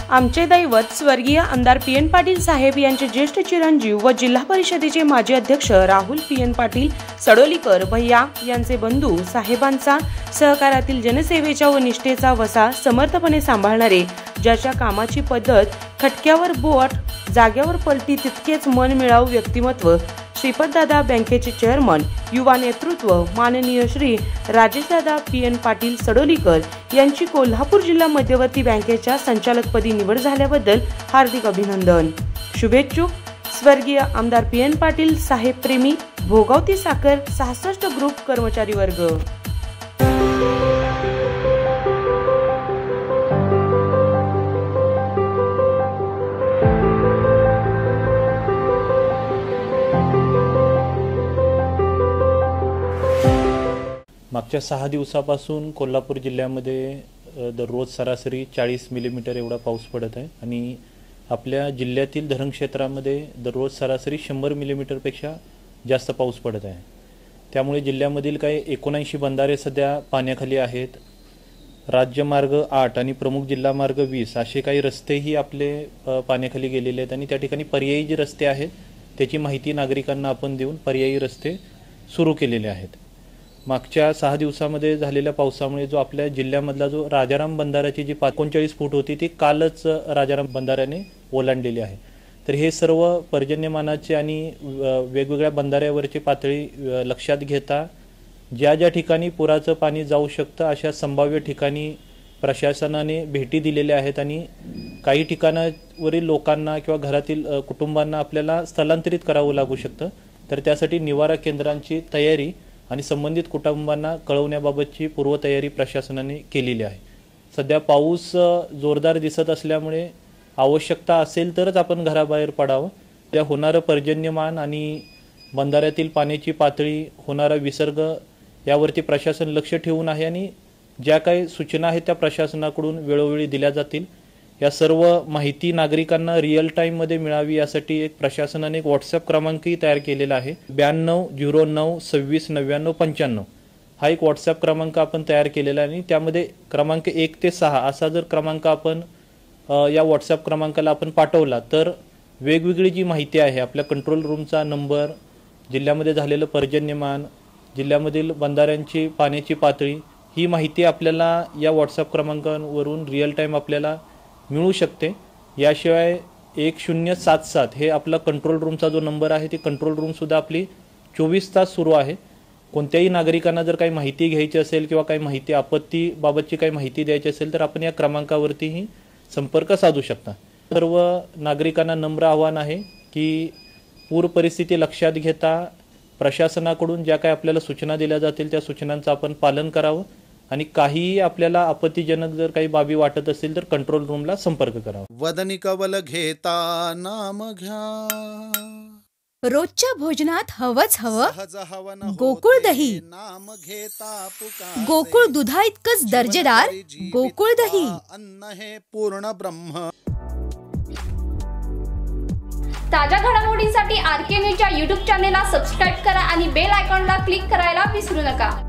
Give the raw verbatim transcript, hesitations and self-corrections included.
आमचे दैवत स्वर्गीय आमदार पी एन पाटील साहेब यांचे ज्येष्ठ चिरंजीव व जिल्हा परिषदेचे माजी अध्यक्ष राहुल पी एन पाटील सडोलीकर भैया यांचे बंधू साहेबांचा सहकारातील जनसेवेच्या व निष्ठेचा वसा समर्थपणे सांभाळणारे, ज्याच्या कामाची पद्धत खटक्यावर बोट जाग्यावर पलटी तितकेच मनमिळावू व्यक्तिमत्व, श्रीपतदादा बँकेचे चेअरमन, युवा नेतृत्व माननीय श्री राजेशदादा पी एन पाटील सडोलीकर यांची कोल्हापूर जिल्हा मध्यवर्ती बँकेच्या संचालकपदी निवड झाल्याबद्दल हार्दिक अभिनंदन. शुभेच्छुक स्वर्गीय आमदार पी एन पाटील साहेब प्रेमी, भोगावती साखर सहासष्ट ग्रुप कर्मचारी वर्ग. मागच्या सहा दिवसापासून कोल्हापूर जिल्ह्यामध्ये दररोज सरासरी चाळीस मिलीमीटर एवढा पाऊस पडत आहे आणि आपल्या जिल्ह्यातील धरणक्षेत्रामध्ये दररोज सरासरी शंभर मिलीमीटरपेक्षा जास्त पाऊस पडत आहे. त्यामुळे जिल्ह्यामधील काही एकोणऐंशी बंधारे सध्या पाण्याखाली आहेत. राज्यमार्ग आठ आणि प्रमुख जिल्हा मार्ग वीस असे काही रस्तेही आपले पाण्याखाली गेलेले आहेत आणि त्या ठिकाणी पर्यायी जे रस्ते आहेत त्याची माहिती नागरिकांना आपण देऊन पर्यायी रस्ते सुरू केलेले आहेत. मागच्या सहा दिवसामध्ये झालेल्या पावसामुळे जो आपल्या जिल्ह्यामधला जो राजाराम बंधाऱ्याची जी एकोणचाळीस फूट होती ती कालच राजाराम बंधाऱ्याने ओलांडलेली आहे. तर हे सर्व पर्जन्यमानाचे आणि वेगवेगळ्या बंधाऱ्यावरची पातळी लक्षात घेता ज्या ज्या ठिकाणी पुराचं पाणी जाऊ शकतं अशा संभाव्य ठिकाणी प्रशासनाने भेटी दिलेल्या आहेत आणि काही ठिकाणावरील लोकांना किंवा घरातील कुटुंबांना आपल्याला स्थलांतरित करावं लागू शकतं. तर त्यासाठी निवारा केंद्रांची तयारी आणि संबंधित कुटुंबांना कळवण्याबाबतची पूर्वतयारी प्रशासनाने केलेली आहे. सध्या पाऊस जोरदार दिसत असल्यामुळे आवश्यकता असेल तरच आपण घराबाहेर पडावं. त्या होणारं पर्जन्यमान आणि बंधाऱ्यातील पाण्याची पातळी, होणारा विसर्ग यावरती प्रशासन लक्ष ठेवून आहे आणि ज्या काही सूचना आहेत त्या प्रशासनाकडून वेळोवेळी दिल्या जातील. या सर्व माहिती नागरिकांना रिअल टाईममध्ये मिळावी यासाठी एक प्रशासनाने एक व्हॉट्सअप क्रमांकही तयार केलेला आहे. ब्याण्णव झिरो नऊ सव्वीस नव्याण्णव पंच्याण्णव हा एक व्हॉट्सअप क्रमांक आपण तयार केलेला आहे आणि त्यामध्ये क्रमांक एक ते सहा असा जर क्रमांक आपण या व्हॉट्सअप क्रमांकाला आपण पाठवला तर वेगवेगळी जी माहिती आहे, आपल्या कंट्रोल रूमचा नंबर, जिल्ह्यामध्ये झालेलं पर्जन्यमान, जिल्ह्यामधील बंधाऱ्यांची पाण्याची पातळी, ही माहिती आपल्याला या व्हॉट्सअप क्रमांकावरून रिअल टाईम आपल्याला मिळू शकते. याशिवाय एक शून्य सात सात हे आपला कंट्रोल रूमचा जो नंबर आहे ती कंट्रोल रूमसुद्धा आपली चोवीस तास सुरू आहे. कोणत्याही नागरिकांना जर काही माहिती घ्यायची असेल किंवा काही माहिती आपत्तीबाबतची काही माहिती द्यायची असेल तर आपण या क्रमांकावरतीही संपर्क साधू शकता. सर्व नागरिकांना नम्र आवाहन आहे की पूर परिस्थिती लक्षात घेता प्रशासनाकडून ज्या काही आपल्याला सूचना दिल्या जातील त्या सूचनांचं आपण पालन करावं आणि काहीही आपल्याला आपत्तीजनक जर काही बाबी वाटत असतील तर कंट्रोल रूमला संपर्क करावा. वदनी कवल घेता नाम घ्या, रोजच्या भोजनात हवंच हवं गोकुळ दही. नाम घेता गोकुळ दुधा इतकंच दर्जेदार गोकुळ दही. अन्न हे पूर्ण ब्रह्म. ताज्या घडामोडींसाठी आर के न्यूजच्या यूट्यूब चॅनेलला सबस्क्राईब करा आणि बेल आयकॉनला क्लिक करायला विसरू नका.